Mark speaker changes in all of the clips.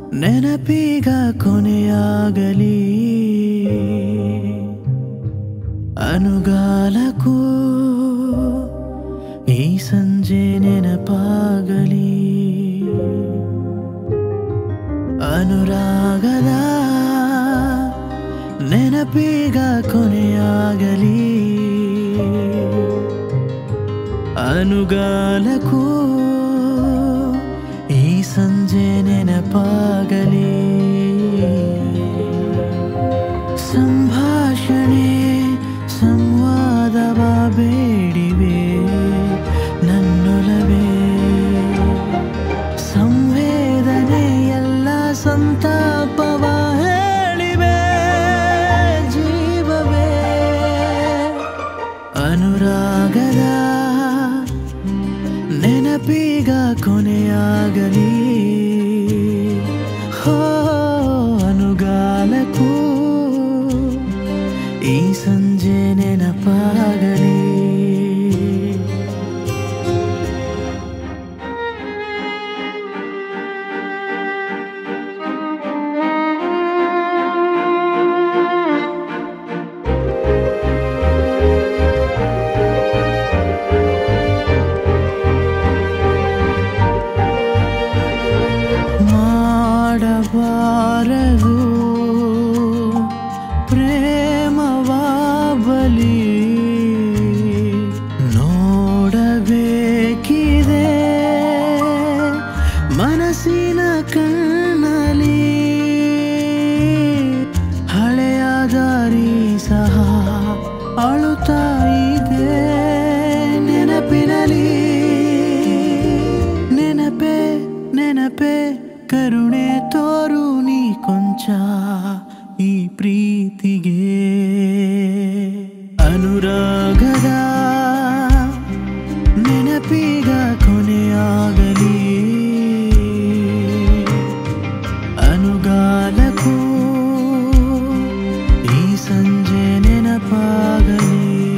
Speaker 1: ನೆನಪೀಗ ಕೊನೆಯಾಗಲಿ ಅನುಗಾಲಕ್ಕೂ ಈ ಸಂಜೆ ನೆನಪಾಗಲಿ ಅನುರಾಗದ ನೆನಪೀಗ ಕೊನೆಯಾಗಲಿ ಅನುಗಾಲಕ್ಕೂ ಈ ಸಂಜೆ ನೆನಪಾಗಲಿ ಸಂಭಾಷಣೆ ಸಂವಾದವ ಬೇಡಿವೆ ನನ್ನೊಲವೇ ಸಂವೇದನೆ ಎಲ್ಲ ಸಂತಾಪವ ಹೇಳಿವೆ ಜೀವವೇ ಅನುರಾಗದ ನೆನಪೀಗ ಕೊನೆಯಾಗಲಿ ಹೋ ಅನುಗಾಲಕ್ಕೂ ಈ ಸಂಜೆ ನೆನಪಾಗಲಿ ಮಾಡಬಾರದು ಪ್ರೇಮವಾ ಬಲಿ ನೋಡಬೇಕಿದೆ ಮನಸ್ಸಿನ ಕಣ್ಣಲ್ಲಿ ಹಳೆಯ ದಾರಿ ಸಹ ಅಳುತ್ತಾ ಇದೆ ನೆನಪಿನಲ್ಲಿ ನೆನಪೇ ನೆನಪೇ ಕರುಣೆ ತೋರು ನೀ ಕೊಂಚ ಈ ಪ್ರೀತಿಗೆ ಅನುರಾಗದ ನೆನಪೀಗ ಕೊನೆಯಾಗಲಿ ಅನುಗಾಲಕ್ಕೂ ಈ ಸಂಜೆ ನೆನಪಾಗಲಿ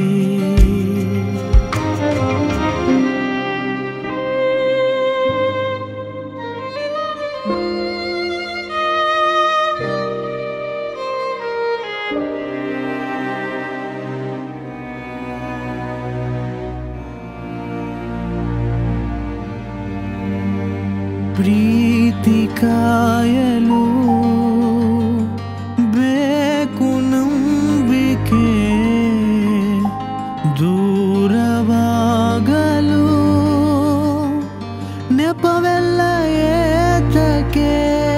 Speaker 1: ಪ್ರೀತಿ ಕಾಯಲು ಬೇಕು ನಂಬಿಕೆ ದೂರವಾಗಲು ನೆಪವೆಲ್ಲ ಏತಕ್ಕೆ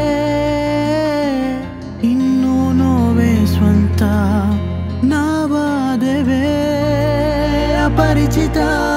Speaker 1: ಇನ್ನೂ ನೋವೇ ಸ್ವಂತ ನಾವಾದೆವೇ ಅಪರಿಚಿತ